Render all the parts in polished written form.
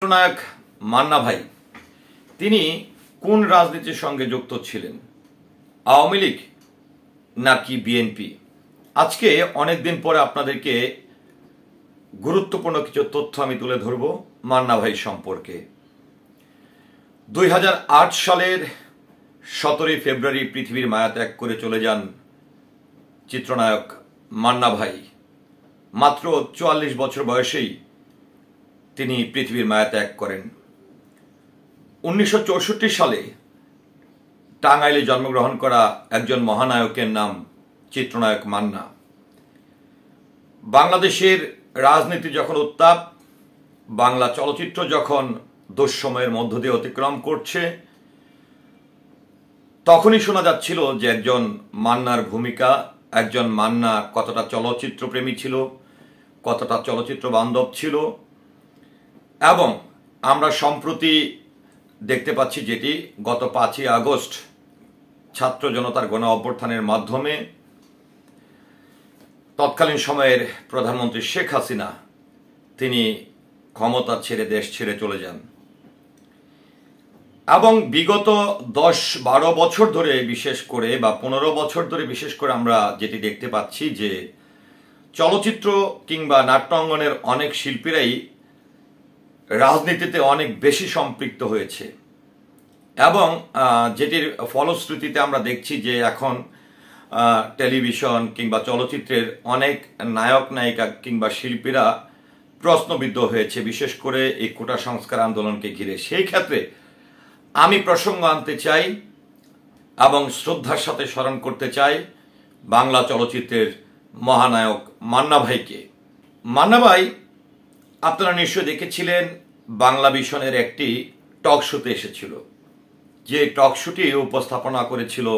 চিত্রনায়ক মান্না ভাই তিনি কোন রাজনীতির সঙ্গে যুক্ত ছিলেন, আওয়ামী লীগ নাকি বিএনপি? আজকে অনেকদিন পরে আপনাদেরকে গুরুত্বপূর্ণ কিছু তথ্য আমি তুলে ধরব মান্না ভাই সম্পর্কে। 2008 সালের 17 ফেব্রুয়ারি পৃথিবীর মায়া ত্যাগ করে চলে যান চিত্রনায়ক মান্না ভাই। মাত্র 44 বছর বয়সেই তিনি পৃথিবীর মায়া ত্যাগ করেন। 1964 সালে টাঙ্গাইলে জন্মগ্রহণ করা একজন মহানায়কের নাম চিত্রনায়ক মান্না। বাংলাদেশের রাজনীতি যখন উত্তাপ, বাংলা চলচ্চিত্র যখন দুঃসময়ের মধ্য দিয়ে অতিক্রম করছে, তখনই শোনা যাচ্ছিল যে একজন মান্নার ভূমিকা, একজন মান্না কতটা চলচ্চিত্র প্রেমী ছিল, কতটা চলচ্চিত্র বান্ধব ছিল। এবং আমরা সম্প্রতি দেখতে পাচ্ছি যেটি গত 5ই আগস্ট ছাত্র জনতার গণ অভ্যুত্থানের মাধ্যমে তৎকালীন সময়ের প্রধানমন্ত্রী শেখ হাসিনা তিনি ক্ষমতা ছেড়ে দেশ ছেড়ে চলে যান। এবং বিগত 10-12 বছর ধরে বিশেষ করে বা 15 বছর ধরে বিশেষ করে আমরা যেটি দেখতে পাচ্ছি যে চলচ্চিত্র কিংবা নাট্যাঙ্গনের অনেক শিল্পীরাই রাজনীতিতে অনেক বেশি সম্পৃক্ত হয়েছে। এবং যেটির ফলশ্রুতিতে আমরা দেখছি যে এখন টেলিভিশন কিংবা চলচ্চিত্রের অনেক নায়ক নায়িকা কিংবা শিল্পীরা প্রশ্নবিদ্ধ হয়েছে, বিশেষ করে এই কোটা সংস্কার আন্দোলনকে ঘিরে। সেই ক্ষেত্রে আমি প্রসঙ্গ আনতে চাই এবং শ্রদ্ধার সাথে স্মরণ করতে চাই বাংলা চলচ্চিত্রের মহানায়ক মান্না ভাইকে। মান্না ভাই আপনারা নিশ্চয়ই দেখেছিলেন বাংলা ভিশনের একটি টক শোতে এসেছিল, যে টক শোটি উপস্থাপনা করেছিল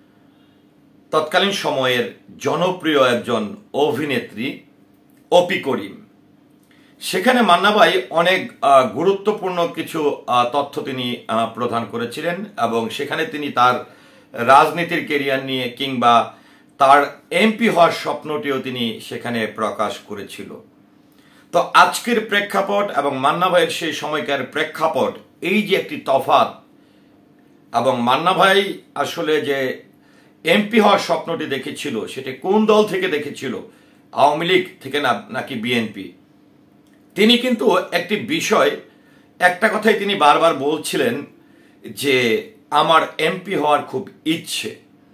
তৎকালীন সময়ের জনপ্রিয় একজন অভিনেত্রী অপি করিম। সেখানে মান্না ভাই অনেক গুরুত্বপূর্ণ কিছু তথ্য তিনি প্রদান করেছিলেন এবং সেখানে তিনি তার রাজনীতির কেরিয়ার নিয়ে কিংবা তার এমপি হওয়ার স্বপ্নটিও তিনি সেখানে প্রকাশ করেছিল। তো আজকের প্রেক্ষাপট এবং মান্না ভাইয়ের সেই সময়কার প্রেক্ষাপট, এই যে একটি তফাৎ, এবং মান্না ভাই আসলে যে এমপি হওয়ার স্বপ্নটি দেখেছিল সেটি কোন দল থেকে দেখেছিল, আওয়ামী লীগ থেকে নাকি বিএনপি? তিনি কিন্তু একটি বিষয়, একটা কথাই তিনি বারবার বলছিলেন যে আমার এমপি হওয়ার খুব ইচ্ছে।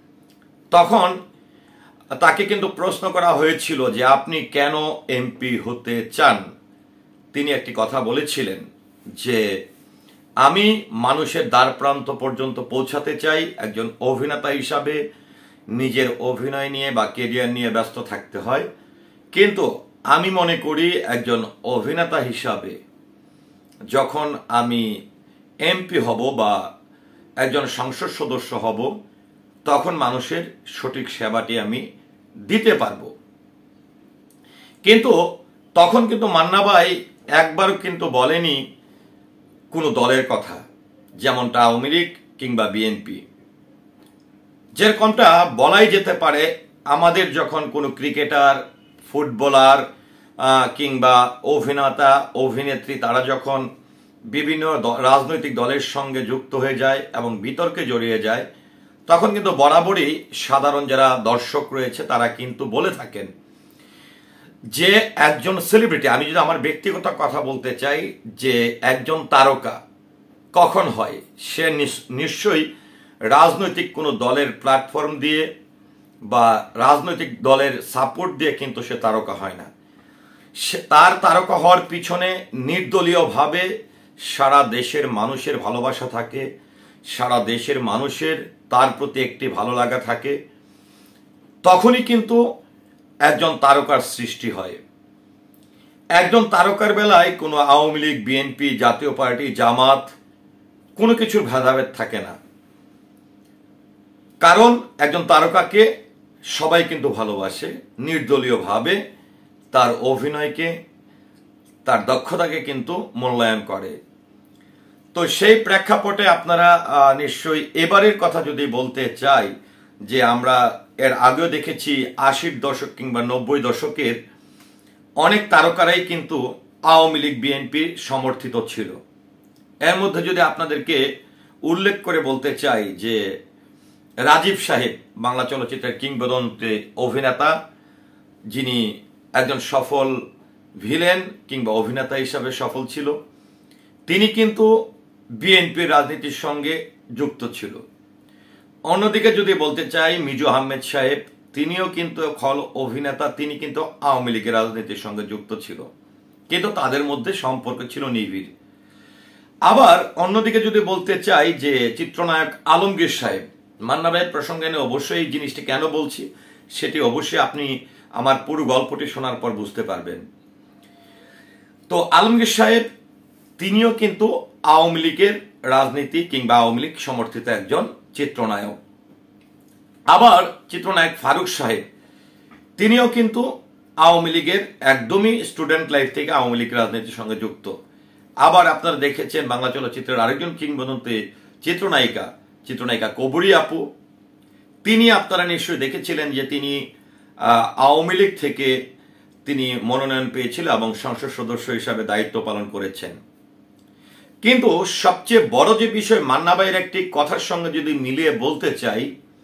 তখন তাকে কিন্তু প্রশ্ন করা হয়েছিল যে আপনি কেন এমপি হতে চান? তিনি একটি কথা বলেছিলেন যে আমি মানুষের দ্বার প্রান্ত পর্যন্ত পৌঁছাতে চাই। একজন অভিনেতা হিসাবে নিজের অভিনয় নিয়ে বা কেরিয়ার নিয়ে ব্যস্ত থাকতে হয়, কিন্তু আমি মনে করি একজন অভিনেতা হিসাবে যখন আমি এমপি হব বা একজন সংসদ সদস্য হব, তখন মানুষের সঠিক সেবাটি আমি দিতে পারব। কিন্তু তখন কিন্তু মান্না ভাই একবারও কিন্তু বলেনি কোনো দলের কথা, যেমনটা আওয়ামী লীগ কিংবা বিএনপি। যেরকমটা বলাই যেতে পারে আমাদের যখন কোনো ক্রিকেটার, ফুটবলার কিংবা অভিনেতা অভিনেত্রী তারা যখন বিভিন্ন রাজনৈতিক দলের সঙ্গে যুক্ত হয়ে যায় এবং বিতর্কে জড়িয়ে যায়, তখন কিন্তু বরাবরই সাধারণ যারা দর্শক রয়েছে তারা কিন্তু বলে থাকেন যে একজন সেলিব্রিটি, আমি যদি আমার ব্যক্তিগত কথা বলতে চাই, যে একজন তারকা কখন হয়, সে নিশ্চয়ই রাজনৈতিক কোনো দলের প্ল্যাটফর্ম দিয়ে বা রাজনৈতিক দলের সাপোর্ট দিয়ে কিন্তু সে তারকা হয় না। তার তারকা হওয়ার পিছনে নির্দলীয়ভাবে সারা দেশের মানুষের ভালোবাসা থাকে, সারা দেশের মানুষের তার প্রতি একটি ভালো লাগা থাকে, তখনই কিন্তু একজন তারকার সৃষ্টি হয়। একজন তারকার বেলায় কোনো আওয়ামী লীগ, বিএনপি, জাতীয় পার্টি, জামাত কোনো কিছুর ভেদাভেদ থাকে না, কারণ একজন তারকাকে সবাই কিন্তু ভালোবাসে, নির্দলীয়ভাবে তার অভিনয়কে, তার দক্ষতাকে কিন্তু মূল্যায়ন করে। তো সেই প্রেক্ষাপটে আপনারা নিশ্চয়ই এবারের কথা যদি বলতে চাই, যে আমরা এর আগেও দেখেছি 80-র দশক কিংবা 90 দশকের অনেক তারকারাই কিন্তু আওয়ামী লীগ বিএনপি সমর্থিত ছিল। এর মধ্যে যদি আপনাদেরকে উল্লেখ করে বলতে চাই যে রাজীব সাহেব বাংলা চলচ্চিত্রের কিংবদন্তি অভিনেতা, যিনি একজন সফল ভিলেন কিংবা অভিনেতা হিসাবে সফল ছিল, তিনি কিন্তু বিএনপির রাজনীতির সঙ্গে যুক্ত ছিল। অন্যদিকে যদি বলতে চাই মিজু আহমেদ সাহেব, তিনিও কিন্তু খল অভিনেতা, তিনি কিন্তু আওয়ামী লীগের রাজনীতির সঙ্গে যুক্ত ছিল, কিন্তু তাদের মধ্যে সম্পর্ক ছিল নিবিড়। আবার অন্যদিকে যদি বলতে চাই যে চিত্রনায়ক আলমগীর সাহেব, মান্না ভাইয়ের প্রসঙ্গে নিয়ে অবশ্যই এই জিনিসটি কেন বলছি সেটি অবশ্যই আপনি আমার পুরো গল্পটি শোনার পর বুঝতে পারবেন। তো আলমগীর সাহেব তিনিও কিন্তু আওয়ামী লীগের রাজনীতি কিংবা আওয়ামী লীগ সমর্থিত একজন চিত্রনায়ক। আবার চিত্রনায়ক ফারুক সাহেব, তিনিও কিন্তু আওয়ামী লীগের একদমই স্টুডেন্ট লাইফ থেকে আওয়ামী লীগ রাজনীতির সঙ্গে যুক্ত। আবার আপনারা দেখেছেন বাংলা চলচ্চিত্রের আরেকজন কিংবদন্তি চিত্রনায়িকা কবরী আপু, তিনি আপনারা নিশ্চয়ই দেখেছিলেন যে তিনি আওয়ামী লীগ থেকে তিনি মনোনয়ন পেয়েছিল এবং সংসদ সদস্য হিসাবে দায়িত্ব পালন করেছেন। কিন্তু সবচেয়ে বড় যে বিষয় মান্না ভাইয়ের একটি কথার সঙ্গে যদি মিলিয়ে বলতে চাই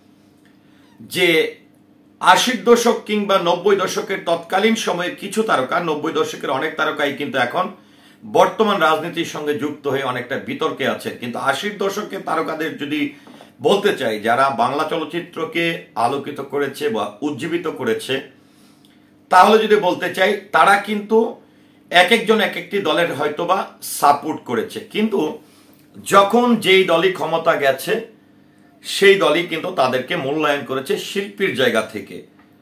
যে ৮০ দশক কিংবা ৯০ দশকের তৎকালীন সময়ে কিছু তারকা, ৯০ দশকের অনেক তারকাই কিন্তু এখন বর্তমান রাজনীতির সঙ্গে যুক্ত হয়ে অনেকটা বিতর্কে আছে। কিন্তু ৮০ দশকের তারকাদের যদি বলতে চাই যারা বাংলা চলচ্চিত্রকে আলোকিত করেছে বা উজ্জীবিত করেছে, তাহলে যদি বলতে চাই তারা কিন্তু এক একজন এক একটি দলের হয়তোবা সাপোর্ট করেছে, কিন্তু যখন যেই দলই ক্ষমতা গেছে সেই দলই কিন্তু তাদেরকে মূল্যায়ন করেছে শিল্পীর জায়গা থেকে।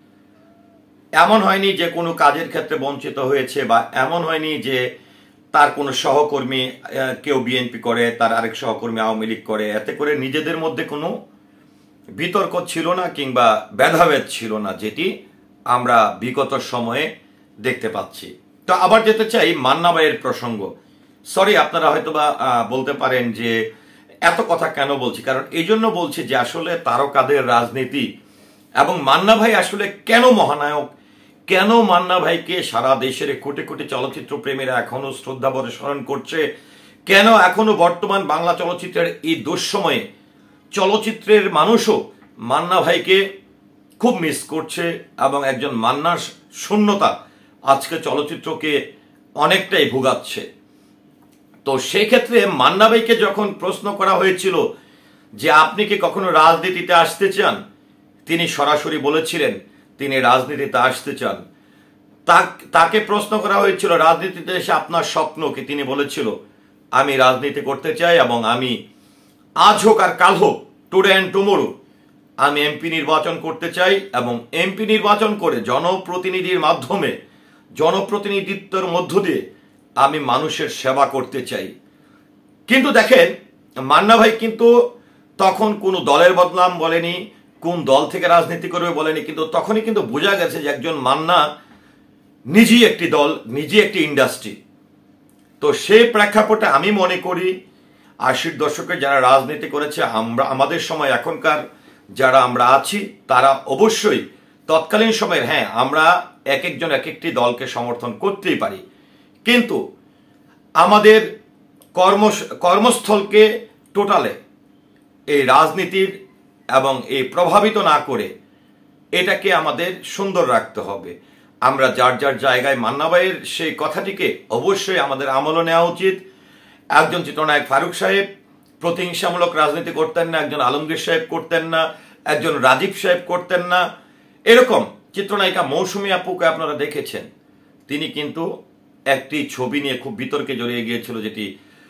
এমন হয়নি যে কোনো কাজের ক্ষেত্রে বঞ্চিত হয়েছে, বা এমন হয়নি যে তার কোনো সহকর্মী কেউ বিএনপি করে, তার আরেক সহকর্মী আওয়ামী লীগ করে, এতে করে নিজেদের মধ্যে কোনো বিতর্ক ছিল না কিংবা ভেদাভেদ ছিল না, যেটি আমরা বিগত সময়ে দেখতে পাচ্ছি। তো আবার যেতে চাই মান্না ভাইয়ের প্রসঙ্গ। সরি, আপনারা হয়তোবা বলতে পারেন যে এত কথা কেন বলছি, কারণ এই জন্য বলছি যে আসলে তারকাদের রাজনীতি এবং মান্না ভাই আসলে কেন মহানায়ক, কেন মান্না ভাইকে সারা দেশের কোটি কোটি চলচ্চিত্র প্রেমীরা এখনো শ্রদ্ধাভরে স্মরণ করছে, কেন এখনো বর্তমান বাংলা চলচ্চিত্রের এই দুঃসময়ে চলচ্চিত্রের মানুষও মান্না ভাইকে খুব মিস করছে এবং একজন মান্নার শূন্যতা আজকে চলচ্চিত্রকে অনেকটাই ভোগাচ্ছে। তো সেই ক্ষেত্রে মান্না ভাইকে যখন প্রশ্ন করা হয়েছিল যে আপনি কি কখনো রাজনীতিতে আসতে চান, তিনি সরাসরি বলেছিলেন তিনি রাজনীতিতে আসতে চান। তাকে প্রশ্ন করা হয়েছিল রাজনীতিতে এসে আপনার স্বপ্ন কি, তিনি বলেছিল আমি রাজনীতি করতে চাই এবং আমি আজ হোক আর কাল হোক, টুডে অ্যান্ড টুমোরো, আমি এমপি নির্বাচন করতে চাই এবং এমপি নির্বাচন করে জনপ্রতিনিধির মাধ্যমে, জনপ্রতিনিধিত্বের মধ্য দিয়ে আমি মানুষের সেবা করতে চাই। কিন্তু দেখেন মান্না ভাই কিন্তু তখন কোনো দলের বদনাম বলেনি, কোন দল থেকে রাজনীতি করবে বলেনি, কিন্তু তখনই কিন্তু বোঝা গেছে যে একজন মান্না নিজেই একটি দল, নিজেই একটি ইন্ডাস্ট্রি। তো সেই প্রেক্ষাপটে আমি মনে করি ৮০ দশকে যারা রাজনীতি করেছে, আমাদের সময় এখনকার যারা আমরা আছি তারা অবশ্যই তৎকালীন সময়ের, হ্যাঁ আমরা এক একজন এক একটি দলকে সমর্থন করতেই পারি, কিন্তু আমাদের কর্মস্থলকে টোটালে এই রাজনীতির এবং এই প্রভাবিত না করে এটাকে আমাদের সুন্দর রাখতে হবে। আমরা যার যার জায়গায়, মান্না ভাইয়ের সেই কথাটিকে অবশ্যই আমাদের আমলে নেওয়া উচিত। একজন চিত্রনায়ক ফারুক সাহেব প্রতিহিংসামূলক রাজনীতি করতেন না, একজন আলমগীর সাহেব করতেন না, একজন রাজীব সাহেব করতেন না। এরকম চিত্রনায়িকা মৌসুমী আপুকে আপনারা দেখেছেন, তিনি কিন্তু একটি ছবি নিয়ে খুব বিতর্কে জড়িয়ে গিয়েছিল, যেটি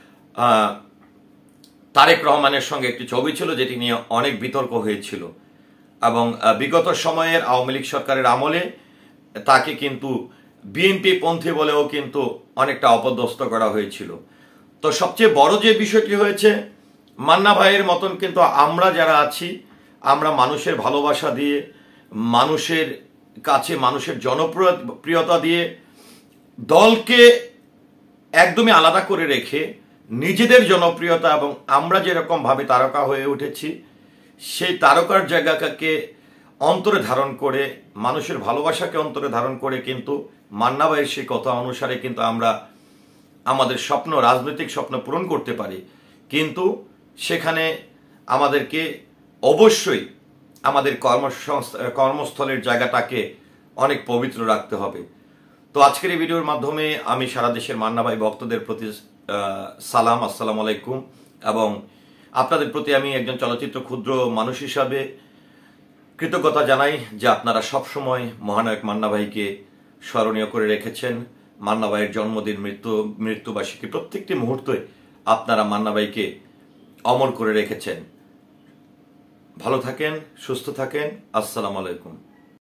তারেক রহমানের সঙ্গে একটি ছবি ছিল, যেটি নিয়ে অনেক বিতর্ক হয়েছিল এবং বিগত সময়ের আওয়ামী লীগ সরকারের আমলে তাকে কিন্তু বিএনপি পন্থী বলেও কিন্তু অনেকটা অপদস্থ করা হয়েছিল। তো সবচেয়ে বড় যে বিষয়টি হয়েছে, মান্না ভাইয়ের মতন কিন্তু আমরা যারা আছি, আমরা মানুষের ভালোবাসা দিয়ে, মানুষের কাছে মানুষের জনপ্রিয়তা দিয়ে, দলকে একদমই আলাদা করে রেখে নিজেদের জনপ্রিয়তা এবং আমরা যেরকম ভাবে তারকা হয়ে উঠেছি সেই তারকার জায়গাকে অন্তরে ধারণ করে, মানুষের ভালোবাসাকে অন্তরে ধারণ করে কিন্তু মান্না ভাইয়ের সেই কথা অনুসারে কিন্তু আমরা আমাদের স্বপ্ন, রাজনৈতিক স্বপ্ন পূরণ করতে পারি, কিন্তু সেখানে আমাদেরকে অবশ্যই আমাদের কর্মস্থলের জায়গাটাকে অনেক পবিত্র রাখতে হবে। তো আজকের এই ভিডিওর মাধ্যমে আমি সারা দেশের মান্না ভাই ভক্তদের প্রতি সালাম, আসসালামু আলাইকুম, এবং আপনাদের প্রতি আমি একজন চলচ্চিত্র ক্ষুদ্র মানুষ হিসাবে কৃতজ্ঞতা জানাই যে আপনারা সবসময় মহানায়ক মান্না ভাইকে স্মরণীয় করে রেখেছেন। মান্না ভাইয়ের জন্মদিন, মৃত্যুবার্ষিকী প্রত্যেকটি মুহূর্তে আপনারা মান্না ভাইকে অমর করে রেখেছেন। ভালো থাকেন, সুস্থ থাকেন। আসসালামু আলাইকুম।